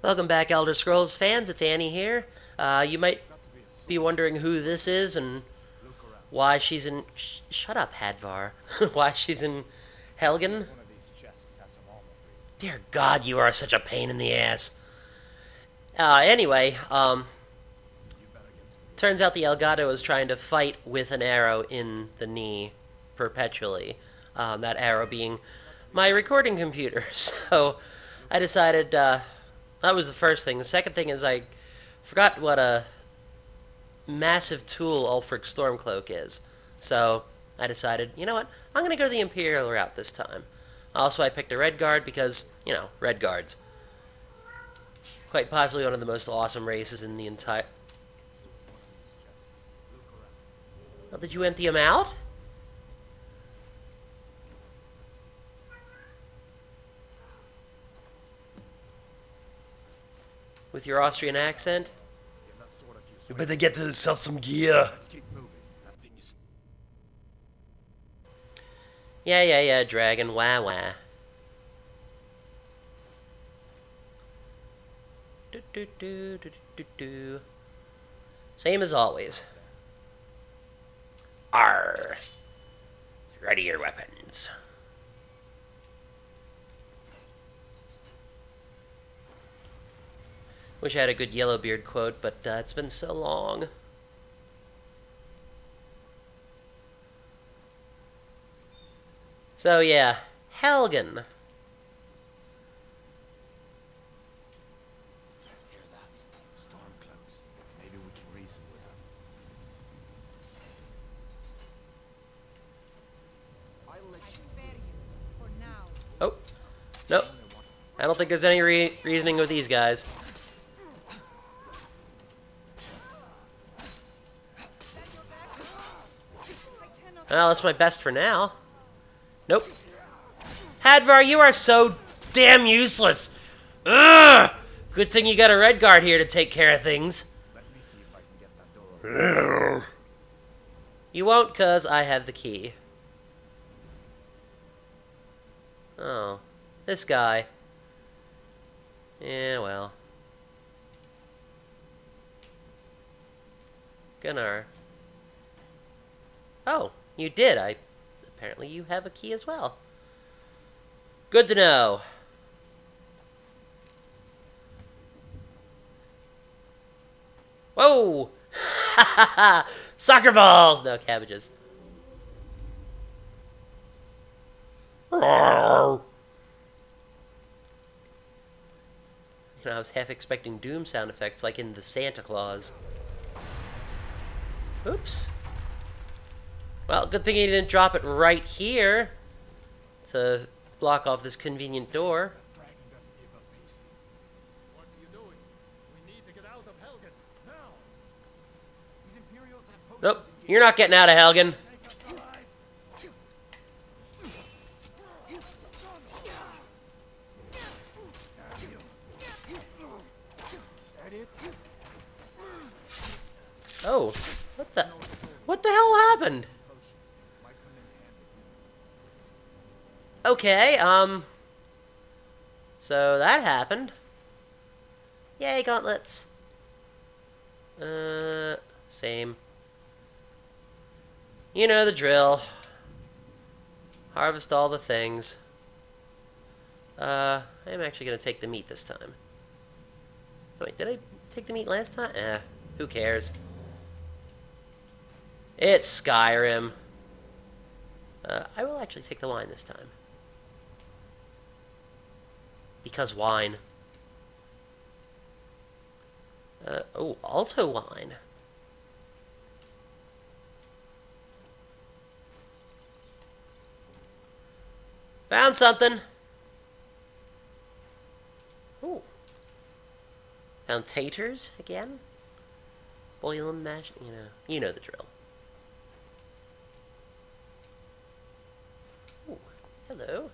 Welcome back, Elder Scrolls fans. It's Annie here. You might be wondering who this is and why she's in. Shut up, Hadvar. Why she's in Helgen. Dear God, you are such a pain in the ass. Anyway, turns out the Elgato is trying to fight with an arrow in the knee perpetually. That arrow being my recording computer. So I decided. That was the first thing. The second thing is I forgot what a massive tool Ulfric Stormcloak is. So I decided, you know what? I'm going to go the Imperial route this time. Also, I picked a Red Guard because, you know, Red Guards. Quite possibly one of the most awesome races in the entire... Oh, did you empty them out? With your Austrian accent? You better get yourself some gear. Yeah, dragon, wah. Do. Same as always. Arr. Ready your weapons. Wish I had a good Yellowbeard quote, but it's been so long. So yeah, Helgen. Hear that? Stormcloaks. Maybe we can reason with them. I'll let you spare you for now. Oh, nope. I don't think there's any reasoning with these guys. Well, that's my best for now. Nope. Hadvar, you are so damn useless. Ugh! Good thing you got a Red Guard here to take care of things. Let me see if I can get that door open. You won't, cause I have the key. Oh, this guy. Yeah, well. Gunnar. Oh, you did. Apparently you have a key as well. Good to know. Whoa! Soccer balls! No, cabbages. You know, I was half expecting Doom sound effects like in the Santa Claus. Oops. Well, good thing he didn't drop it right here to block off this convenient door. Dragon doesn't give up easy. What are you doing? We need to get out of Helgen. Now! These Imperials have potions Nope, you're not getting out of Helgen. make us alive. That it? Oh, what the hell happened? Potions might come in handy. Okay, so that happened. Yay, gauntlets. Same. You know the drill. Harvest all the things. I'm actually gonna take the meat this time. Wait, did I take the meat last time? Who cares? It's Skyrim. I will actually take the wine this time. Because wine. Oh, Alto wine. Found something. Ooh. Found taters again. Boil and mash. You know the drill. Ooh, hello.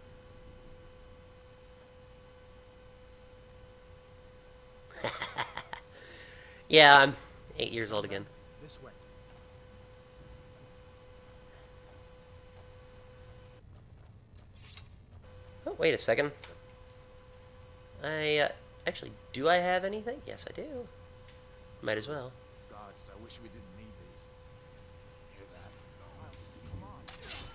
Yeah, I'm 8 years old again. This way. Oh, wait a second. I Actually, do I have anything? Yes, I do. Might as well. Gods, I wish we didn't need these. Hear that? Come on.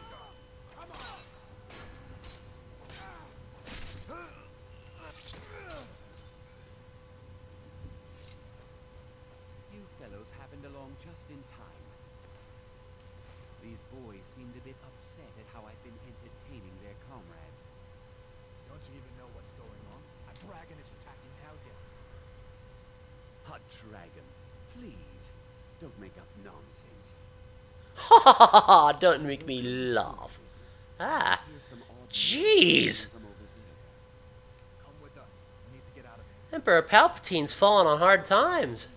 You fellows happened along just in time. These boys seemed a bit upset at how I've been entertaining their comrades. Don't you even know what's going on? A dragon is attacking Helgen. A dragon, please, don't make up nonsense. Ha ha ha ha! Don't make me laugh. Ah, Here's some odd jeez! from over there. Come with us. We need to get out of here. Emperor Palpatine's fallen on hard times.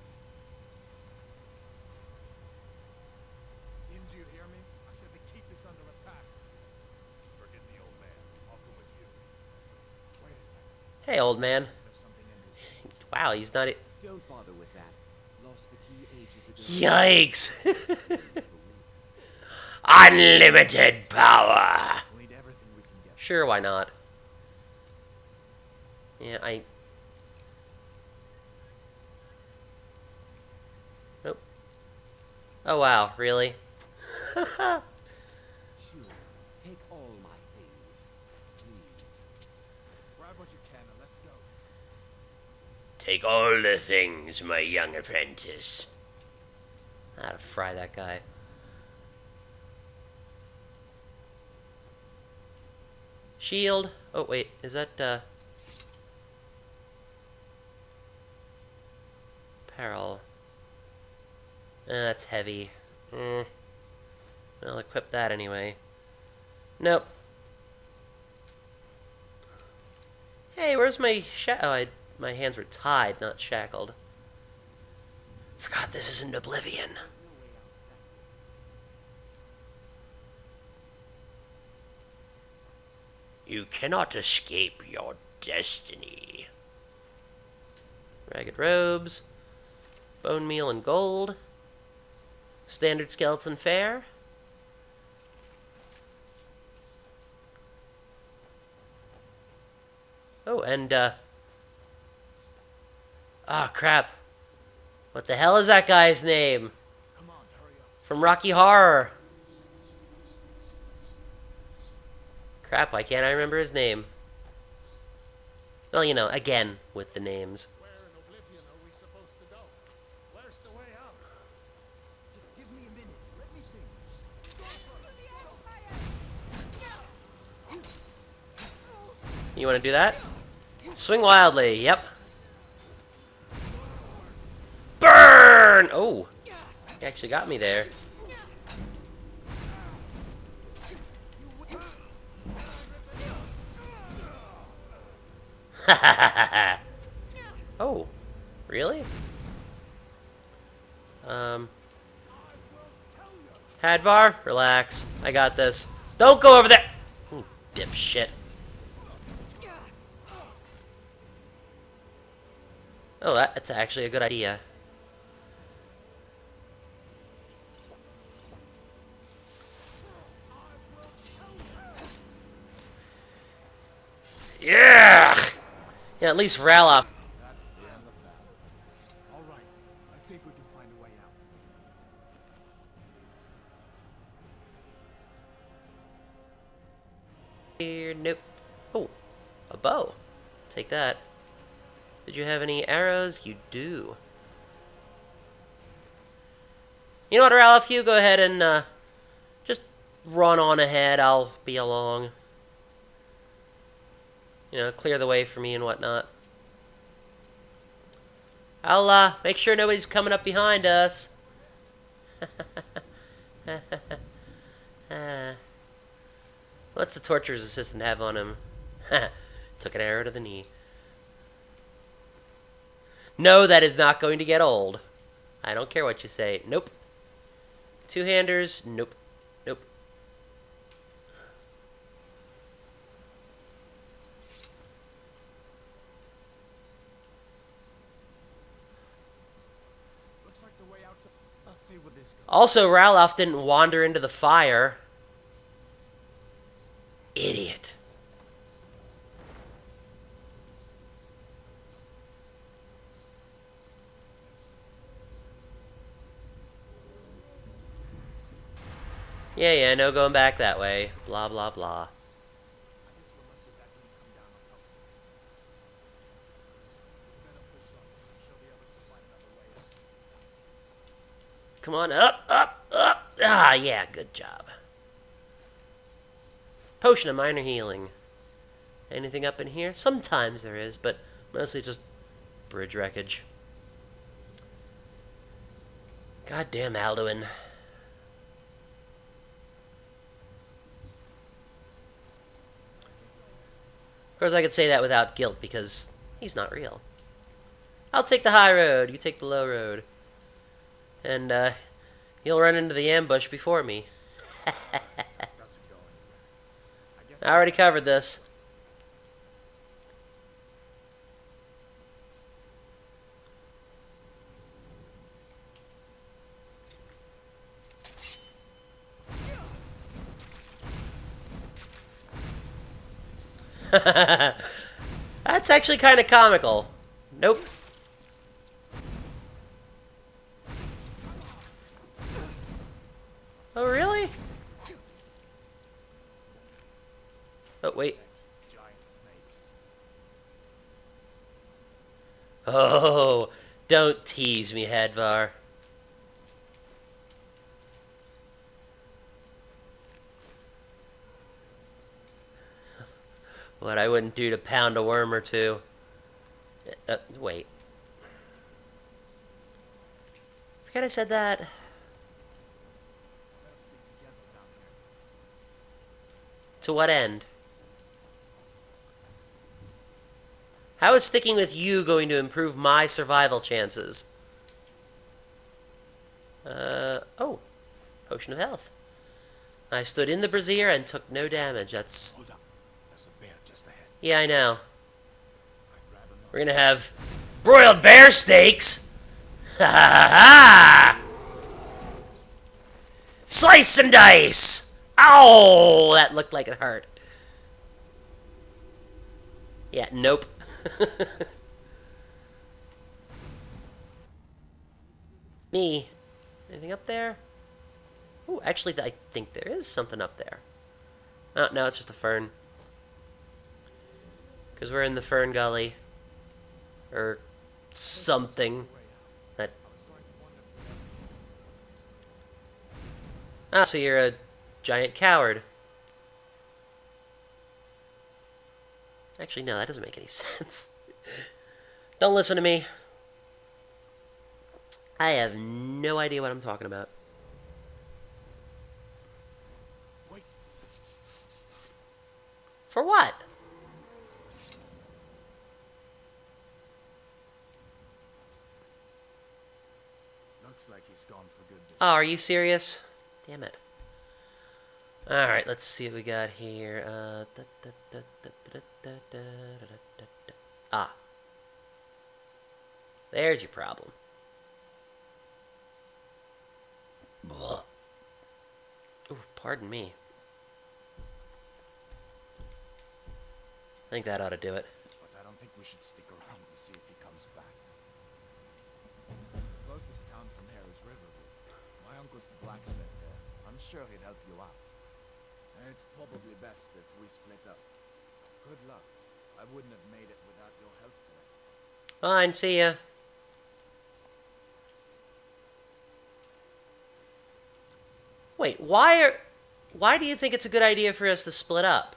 Didn't you hear me? I said the keep is under attack. Forget the old man. I'll come with you. Wait a second. Hey, old man. There's something in this. Wow, he's not. Don't bother with that. Lost the key ages ago. Yikes! For weeks. Unlimited power! We'll need everything we can get. Sure, why not? Yeah, Nope. Oh, wow, really? Sure, take all my things, please. Grab what you can and let's go. Take all the things, my young apprentice. I gotta fry that guy. Shield. Oh, wait, is that, Peril. That's heavy. I'll equip that anyway. Nope. Hey, where's my my hands were tied, not shackled. Forgot this isn't Oblivion. You cannot escape your destiny. Ragged robes. Bone meal and gold. Standard skeleton fare. Oh, and, ah, crap. What the hell is that guy's name? Come on, hurry up. From Rocky Horror. Crap, why can't I remember his name? Well, you know, again, with the names. Where in Oblivion are we supposed to go? Where's the way out? Just give me a minute. Let me think. You want to do that? Swing wildly, yep. Burn! Oh, he actually got me there. Oh, really? Hadvar, relax. I got this. Don't go over there! Ooh, dipshit. Oh, that's actually a good idea. Yeah! Yeah, at least Ralof. That's the end of that. All right. Let's see if we can find a way out. Here, nope. Oh, a bow. Take that. Did you have any arrows? You do. You know what, Ralof? You go ahead and just run on ahead. I'll be along. You know, clear the way for me and whatnot. I'll make sure nobody's coming up behind us. What's the torturer's assistant have on him? Took an arrow to the knee. No, that is not going to get old. I don't care what you say. Nope. Two-handers? Nope. Nope. Looks like the way out. Let's see where this goes. Also, Ralof didn't wander into the fire. Idiot. Yeah, no going back that way. Blah, blah, blah. I guess we're lucky that didn't come down on top of us. We better push on. I'm sure the others will find another way up. Come on, up, up, up. Ah, yeah, good job. Potion of minor healing. Anything up in here? Sometimes there is, but mostly just bridge wreckage. Goddamn Alduin. Of course, I could say that without guilt, because he's not real. I'll take the high road, you take the low road. And, you'll run into the ambush before me. Doesn't go anywhere. I guess I already covered this. That's actually kind of comical. Nope. Oh, really? Oh, wait. giant snakes. Oh, don't tease me, Hadvar. What I wouldn't do to pound a worm or two. Wait. Forget I said that. Better stick together down here. To what end? How is sticking with you going to improve my survival chances? Oh. Potion of health. I stood in the brazier and took no damage. That's... Hold up. There's a bear just ahead. Yeah, I know. I'd rather not. We're gonna have broiled bear steaks! Ha ha ha! Slice and dice! Ow! That looked like it hurt. Yeah, nope. Me. Anything up there? Ooh, actually, I think there is something up there. Oh, no, it's just a fern. Because we're in the fern gully. Or something. That... Ah, so you're a giant coward. Actually, no, that doesn't make any sense. Don't listen to me. I have no idea what I'm talking about. Wait. For what? Looks like he's gone for good. Oh, are you serious? Damn it. Alright, let's see what we got here. Ah. There's your problem. Blah. Ooh, pardon me. I think that ought to do it. But I don't think we should stick around to see if he comes back. Closest town from here is Riverwood. My uncle's the blacksmith there. I'm sure he'd help you out. And it's probably best if we split up. Good luck. I wouldn't have made it without your help today. Fine, see ya. Wait, why do you think it's a good idea for us to split up?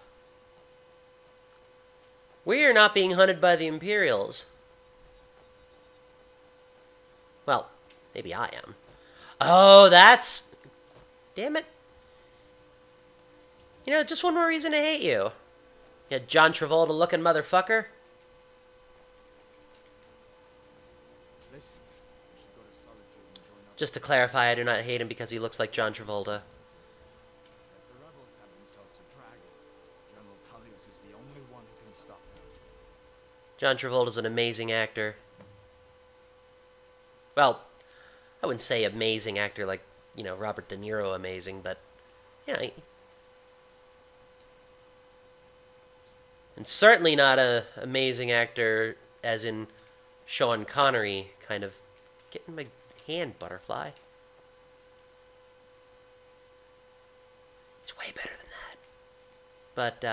We are not being hunted by the Imperials. Well, maybe I am. Oh, that's... Damn it. You know, just one more reason to hate you. You John Travolta-looking motherfucker. Listen, we should go to Solitude and join up. Just to clarify, I do not hate him because he looks like John Travolta. If the rebels have themselves a dragon, General Tullius is the only one who can stop them. John Travolta's an amazing actor. Well, I wouldn't say amazing actor like, you know, Robert De Niro amazing, but, you know, and certainly not a amazing actor as in Sean Connery, kind of getting my hand butterfly. But,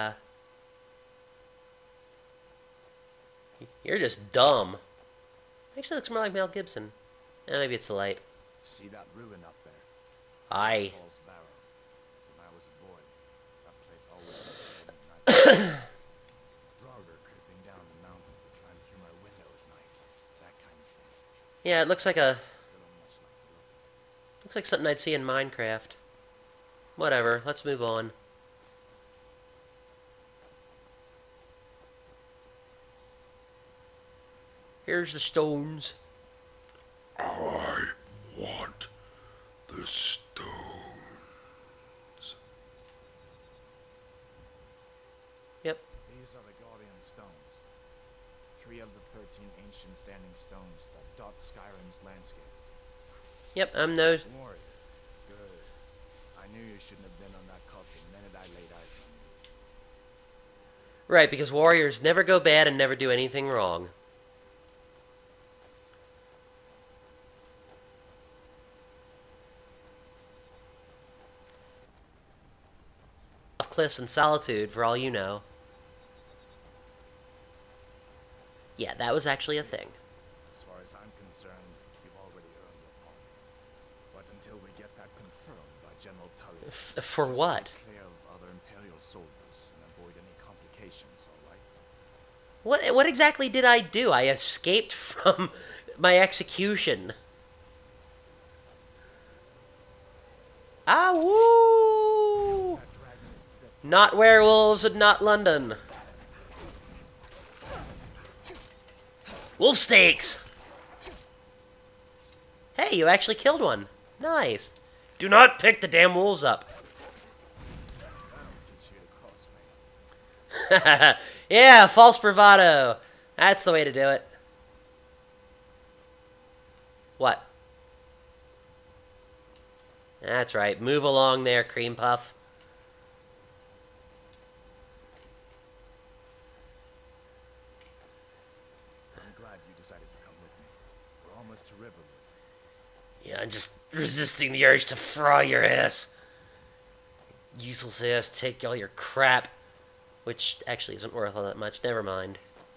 you're just dumb. Actually looks more like Mel Gibson. Maybe it's the light. See that ruin up there? Aye. Paul's Barrow. When I was a boy, that place always looked at night. Draugr creeping down the mountain to climb through my window at night. That kind of thing. Yeah, it looks like a... Still much like the look. Looks like something I'd see in Minecraft. Whatever, let's move on. Here's the stones. I want the stones. Yep. These are the Guardian stones. 3 of the 13 ancient standing stones that dot Skyrim's landscape. Yep, I'm no... Warrior. Good. I knew you shouldn't have been on that cult the minute I laid eyes on you. Right, because warriors never go bad and never do anything wrong. Cliffs and solitude, for all you know. Yeah, that was actually a thing. As far as I'm concerned, you've already earned your pardon. But until we get that confirmed by General Tully, For just what? stay clear of other Imperial soldiers and avoid any complications, all right? What exactly did I do? I escaped from my execution. Ah, woo! That dragon is a step Not werewolves and not London. Wolf steaks! Hey, you actually killed one. Nice. Do not pick the damn wolves up. that'll teach you to cross, man. Yeah, false bravado. That's the way to do it. What? That's right. Move along there, cream puff. I'm glad you decided to come with me. We're almost to Riverwood. Yeah, I'm just resisting the urge to fry your ass. Useless ass, take all your crap. Which actually isn't worth all that much. Never mind.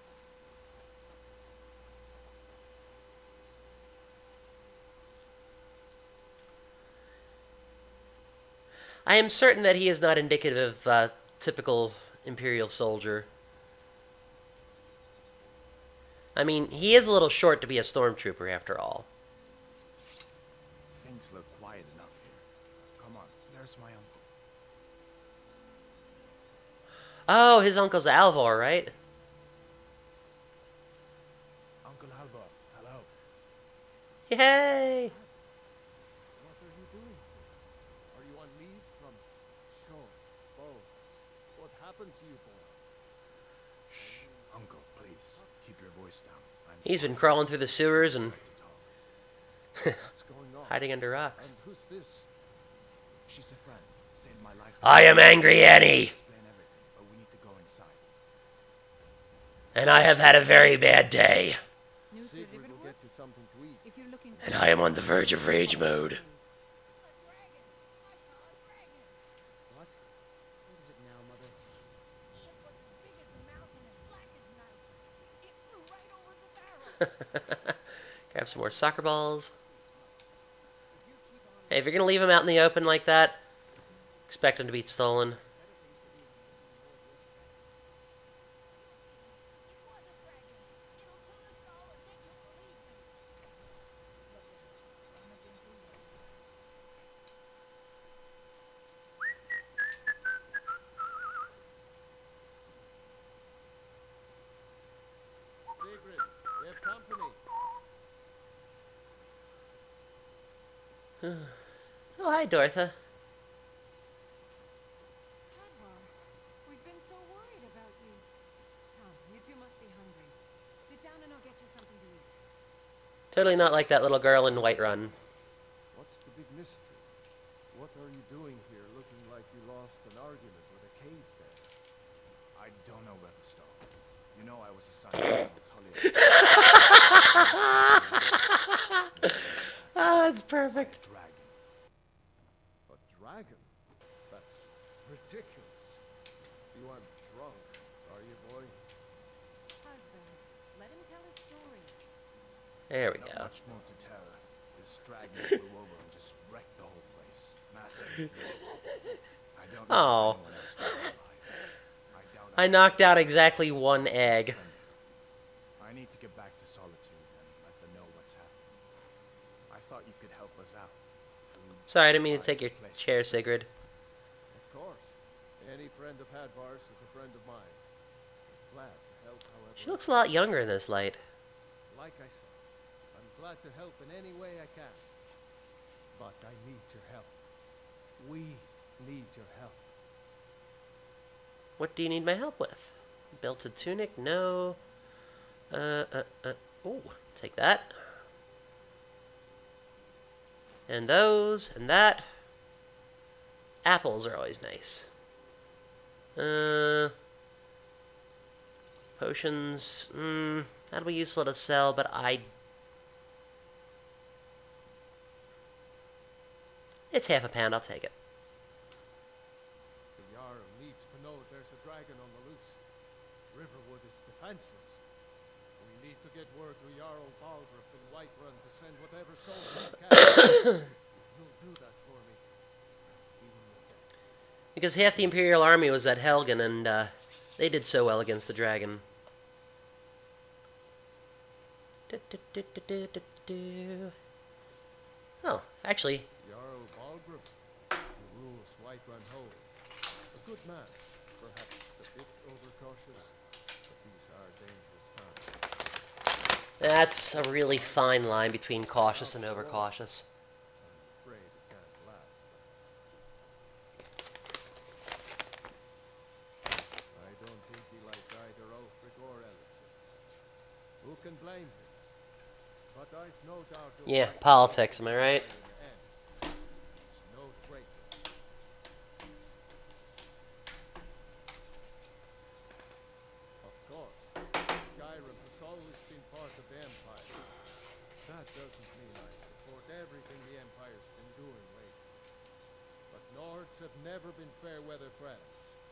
I am certain that he is not indicative of a typical Imperial soldier. I mean, he is a little short to be a stormtrooper after all. Things look quiet enough here. Come on, there's my uncle. Oh, his uncle's Alvor, right? Uncle Alvar, hello. Yay! What are you doing? Are you on leave from shores, bows? What happened to you, boy? Shh, Uncle, please. Keep your voice down. He's been crawling through the sewers and What's going on? hiding under rocks. And who's this? She's a friend. Saved my life. I am Angry Annie, Explain everything, but we need to go inside. and I have had a very bad day, New to Sigrid will Riverwood? get you something to eat. If you're looking for and I am on the verge of rage mode. What? What is it now, Mother? It was as big as the mountain and black as night. It flew right over the barrel. Grab some more soccer balls. Hey, if you're gonna leave them out in the open like that, expect them to be stolen. It was a dragon. It'll kill us all and then you'll believe me. Look, Imogen Blueberry. Sigrid, we have company. Oh, hi, Dortha. Hadvar, we've been so worried about you. Come, you two must be hungry. Sit down and I'll get you something to eat. Totally not like that little girl in Whiterun. What's the big mystery? What are you doing here looking like you lost an argument with a cave bear? I don't know where to start. You know I was assigned to Tully. Ah, that's perfect. Dragon. A dragon? That's ridiculous. The There we Not go. much more to tell. This dragon flew over and just wrecked the whole place. Massive. I don't know Oh. if anyone else still alive. I doubt I knocked out exactly one egg. I need to get back to Solitude and let them know what's happening. I thought you could help us out. Food, Sorry, I didn't mean to supplies, take your places chair, to sleep. Sigrid. Of course. Any friend of Hadvar's is a friend of mine. Glad to help, however. She looks a lot younger in this light. Like I said, I'm glad to help in any way I can. But I need your help. We need your help. What do you need my help with? Belted tunic? No. Ooh, take that. And those, and that. Apples are always nice. Potions, that'll be useful to sell, but it's half a pound, I'll take it. The Jarl needs to know there's a dragon on the loose. Riverwood is defenseless. We need to get word to Jarl Balgruuf in Whiterun to send whatever soldiers we can. If you'll do that for me, we will look at it. Because half the Imperial army was at Helgen, and they did so well against the dragon. Oh, actually, Jarl Balgruuf, who rules Whiterun Hold. A good man, perhaps a bit overcautious, but these are dangerous times. that's a really fine line between cautious and overcautious. I'm afraid it can't last. I don't think he likes either Ulfric or Ellison. Who can blame him? But I've no doubt he'll Yeah, fight politics, am I right? in the end. He's no traitor. Of course, Skyrim has always been part of the Empire. That doesn't mean I support everything the Empire's been doing lately. But Nords have never been fair-weather friends.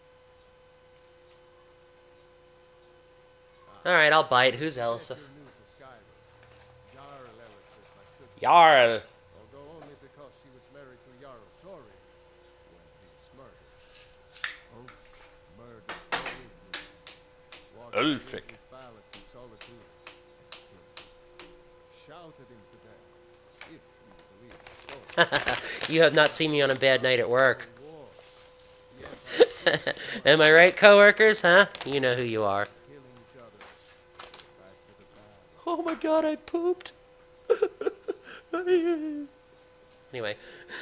Alright, I'll bite. Who's Yes, Elisif? you're new to Skyrim. Jarl Elisif, I should say. Jarl! Although only because she was married to Jarl Tori when he was murdered. Oh, murdered Tori. Walked Ulfric. through his palace in Solitude and killed him. Shouted him to death, if you believe the story. You have not seen me on a bad night at work. War. The Empire Am I right, coworkers? Huh? You know who you are. killing each other. Back to the battle. Oh my god, I pooped. Anyway.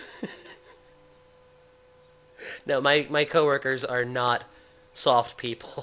No, my coworkers are not soft people.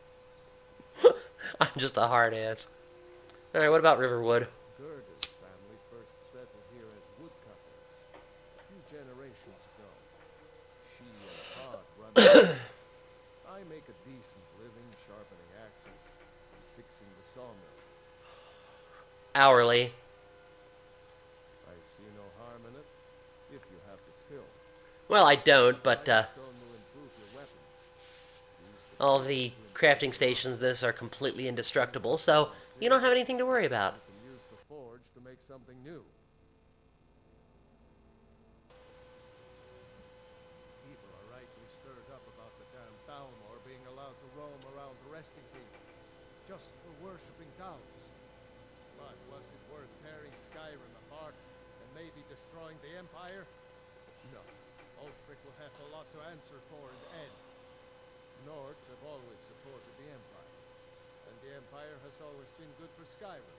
I'm just a hard ass. Alright, what about Riverwood? Gerda's family first settled here as woodcutters a few generations ago. She and Todd run the I make a decent living sharpening axes and fixing the sawmill. Hourly. I see no harm in it, if you have the skill. Well, I don't, but Limestone will improve your weapons. Use the all the crafting stations this are completely indestructible, so you don't have anything to worry about. You can use the forge to make something new. People are rightly stirred up about the damn Thalmor being allowed to roam around the resting field, just for worshipping Talos. But was it worth tearing Skyrim apart and maybe destroying the Empire? No. Ulfric will have a lot to answer for in the end. Nords have always supported the Empire, and the Empire has always been good for Skyrim.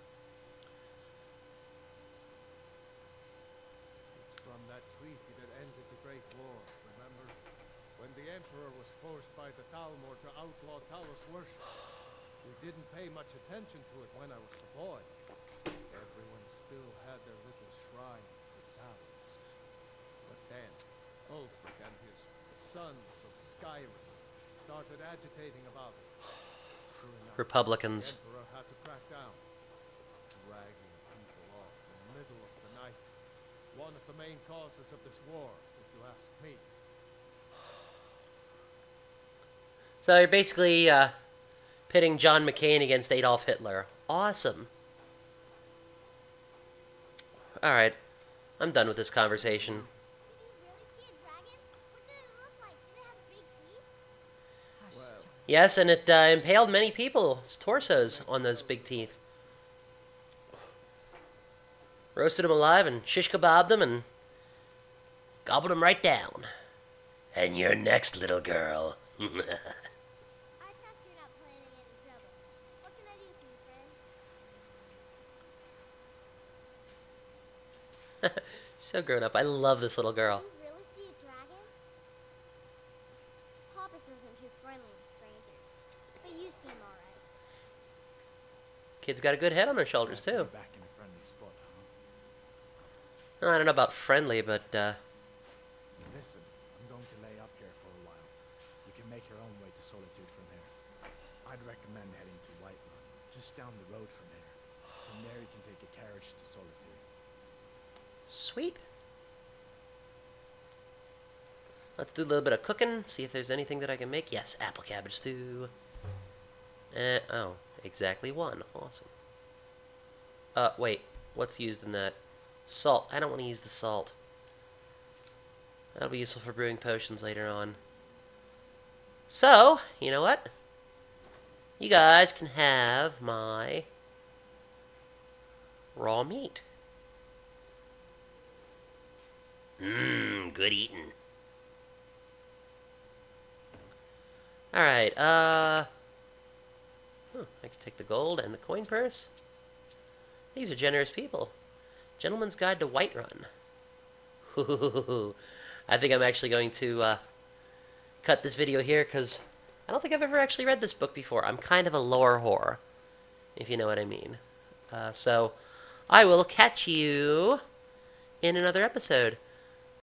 It's from that treaty that ended the Great War, remember? When the Emperor was forced by the Thalmor to outlaw Talos worship. We didn't pay much attention to it when I was a boy. Everyone still had their little shrine for Talos. But then, Ulfric and his Sons of Skyrim started agitating about it. Sure enough, Republicans. the Emperor had to crack down, dragging people off in the middle of the night. One of the main causes of this war, if you ask me. So you're basically pitting John McCain against Adolf Hitler. Awesome. Alright. I'm done with this conversation. Did you really see a dragon? What did it look like? Did it have big teeth? Hush, Well. John. Yes, and it impaled many people's torsos on those big teeth. Roasted them alive and shish kebabbed them and gobbled them right down. And you're next, little girl. I trust you're not planning any trouble. What can I do for you, friend? So grown up. I love this little girl. Did you really see a dragon? Papa says I'm too friendly with strangers. But you seem alright. Kid's got a good head on her shoulders, Nice to too. be back in a friendly spot, huh? I don't know about friendly, but, Listen, I'm going to lay up here for a while. You can make your own way to Solitude from here. I'd recommend heading to Whiterun, just down the road from here. From there you can take a carriage to Solitude. sweet. Let's do a little bit of cooking, see if there's anything that I can make. Yes, apple cabbage stew. Oh, exactly one. Awesome. Wait. What's used in that? Salt. I don't want to use the salt. That'll be useful for brewing potions later on. So, you know what? You guys can have my raw meat. Good eating. Alright, I can take the gold and the coin purse. These are generous people. Gentleman's Guide to Whiterun. I think I'm actually going to cut this video here because I don't think I've ever actually read this book before. I'm kind of a lore whore, if you know what I mean. So I will catch you in another episode.